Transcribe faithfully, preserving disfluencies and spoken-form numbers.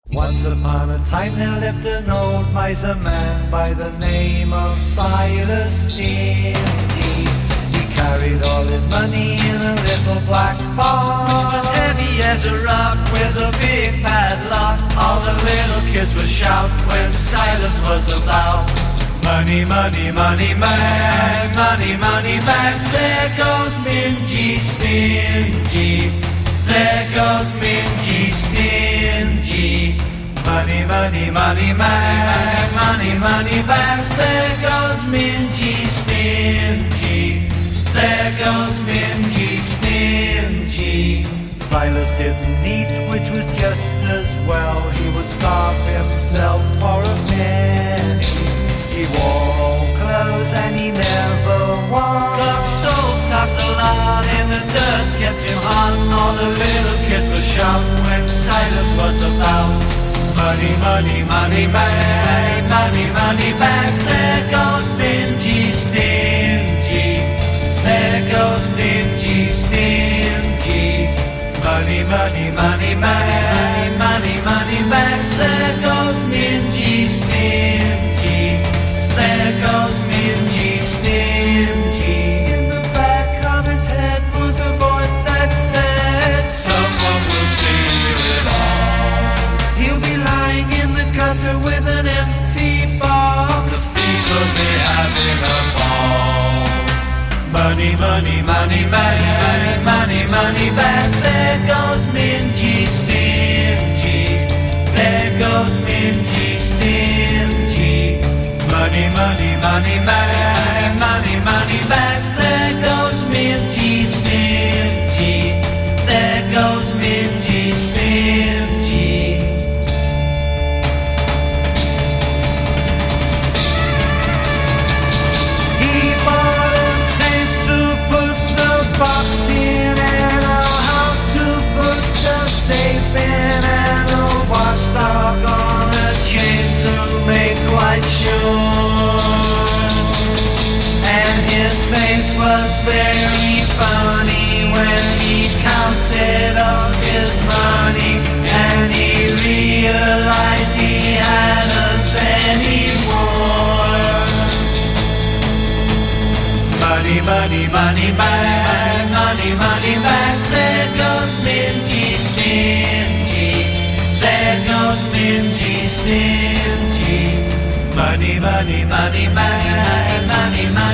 Once upon a time there lived an old miser man by the name of Silas Stingy. He carried all his money in a little black box, which was heavy as a rock with a big padlock. All the little kids would shout when Silas was about. Money, money, money bags, money, money bags. There goes Mingy Stingy. There goes Mingy Stingy. Money, money, money bag, money, money bags. There goes Mingy Stingy. There goes Mingy Stingy. Silas didn't eat, which was just as well. He would starve himself for a penny. He wore old clothes and he never won, 'cause soap cost a lot and the dirt kept him hot. All the little kids would shout when Silas was about. Money, money, money bag, money, money bags. There goes Mingy Stingy. There goes Mingy Stingy. Money, money, money bag, money, money bags. There goes Mingy Stingy. There goes Mingy Stingy. In the back of his head was a voice that said, someone will steal it all. He'll be lying in the gutter with an empty box. The thieves will be having a ball. Money, money, money bag, money, money bags. There goes Mingy Stingy. There goes Mingy Stingy. Money, money, money bag, money, money bags. There goes Mingy Stingy. There goes Mingy Stingy. He bought a safe to put the box in, and a house to put the safe in, and a watchdog on a chain to make quite sure. And his face was very funny when he counted up his money, and he realized he hadn't any more. Money, money, money bags, money, money bags. There goes Mingy Stingy. There goes Mingy Stingy. Money, money, money bags, money, money.